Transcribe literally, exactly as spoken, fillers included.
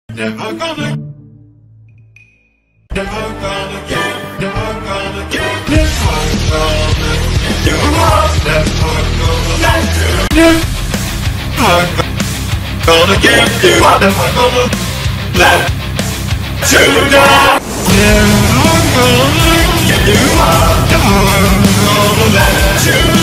Never gonna, never gonna give, never gonna give, never gonna give you up, never gonna let you, never gonna give you up, never gonna let you down, never gonna give you up, never gonna let you down.